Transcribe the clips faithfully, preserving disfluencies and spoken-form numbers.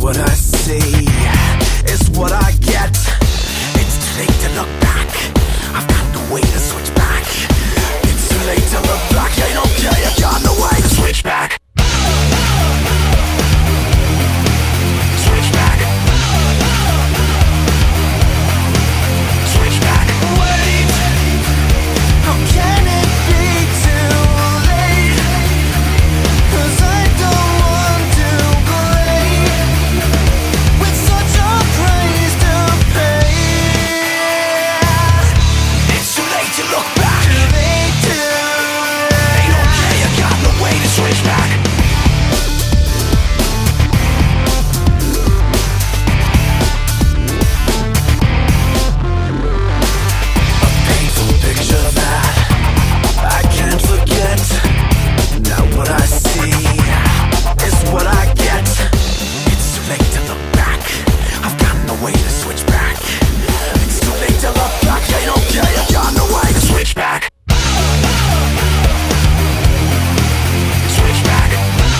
what I see is what I get. It's too late to look back. I've got no way to switch back. It's too late to look back. Ain't okay, I got no way to switch back. Switch back. Switch back. Wait, how can it be too late? 'Cause I don't want to go late with such a price to pay. It's too late to look back. Too late to. Ain't okay, I got no way to switch back. A painful picture that I can't forget. Now what I see is what I get. It's too late to look back. I've got no way to switch back. It's too late to look back. Ain't okay, I got no way to switch back. Switch back.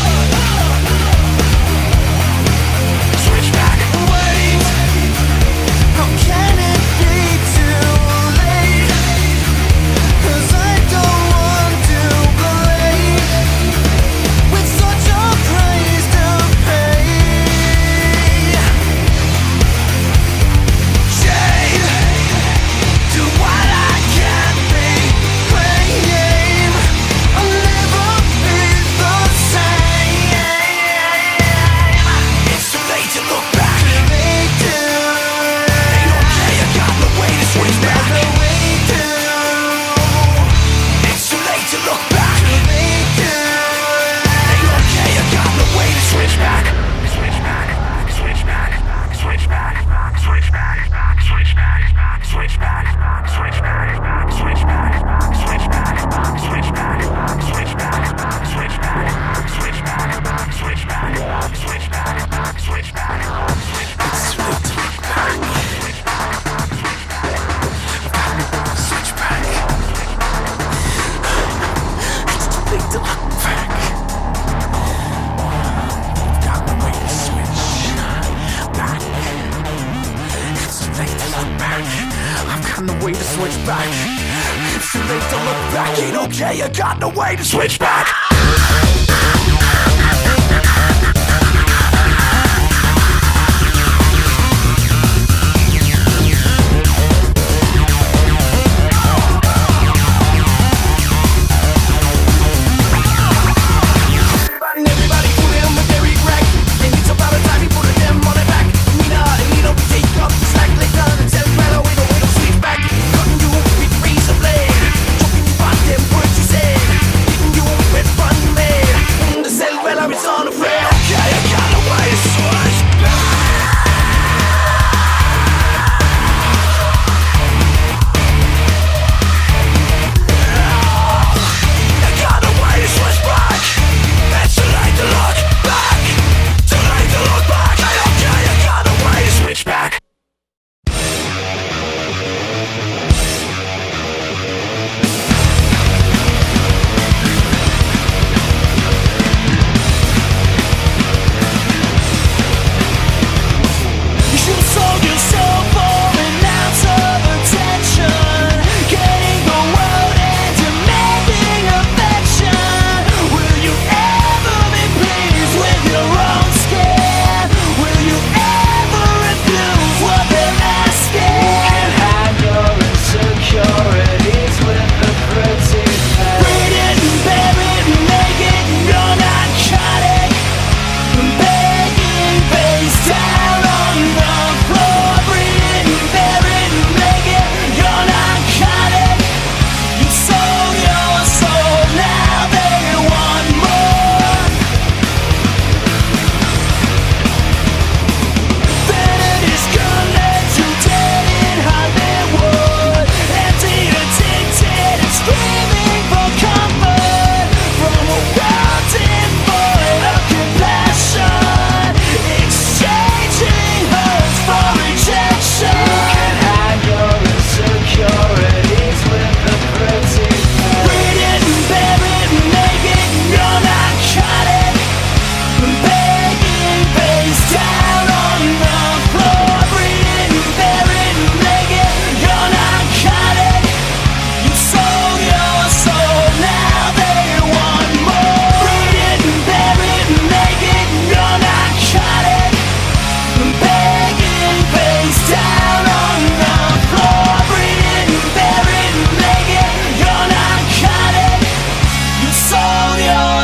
Switch back. Wait, how can it be too late? 'Cause I don't want to go late with such a price to pay. Shame, do what I can be. Claim I'll never be the same. It's too late to look back. Too late to. Ain't okay, I got no way to switch back. No way to. It's too late to look back. Too late to. Ain't okay, I got no way to switch back. Switch back. Switch back. Switch back. Switch back. Switch back. Switch back. Switch back. Switch back. Switch back. Switch back. Switch back. Switch back. Switch back. Switch back. Switch back. Switch back. It's too late to look back. I've got no way to switch back. It's too late to look back. I've got no way to switch back. It's too late to look back. I've got no way to switch back. It's too late to look back. Ain't okay, I got no way to switch back. And everybody do them with their regret. And it's about a time you put them on their back. Mina and Nino, we take up the slack. Later and Celldweller, we don't wait to switch back. Cutting you with razor blade. Choking you on them words you said. Hitting you with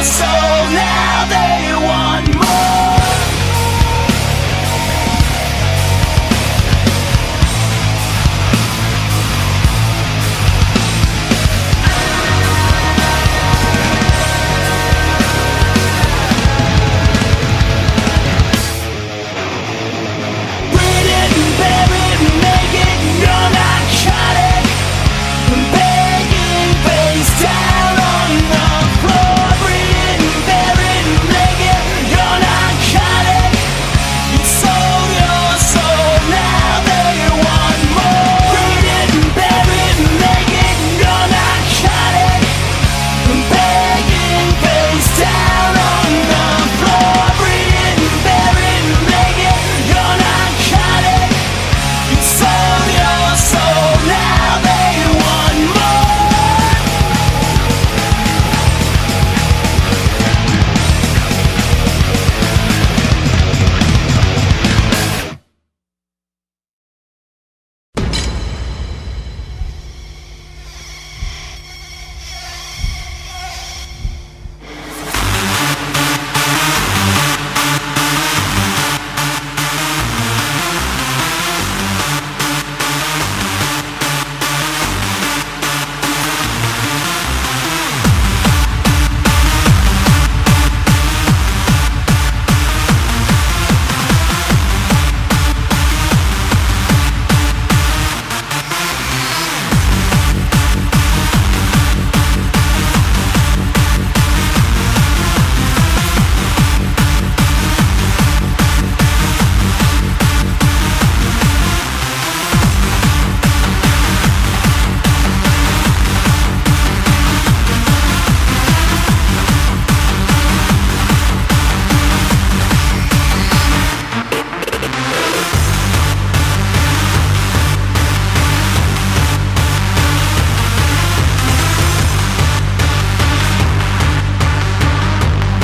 soul, now they want more. Breed it and bury it and make it your narcotic. Begging face down on the floor. Breed it and bury it and make it your narcotic. You sold your soul, now they want more. Breed it and bury it and make it your narcotic. Begging face down on the floor. Breed it and bury it and make it your narcotic. You sold your soul, now they want more.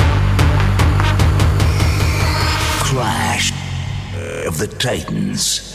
Clash of the Titans.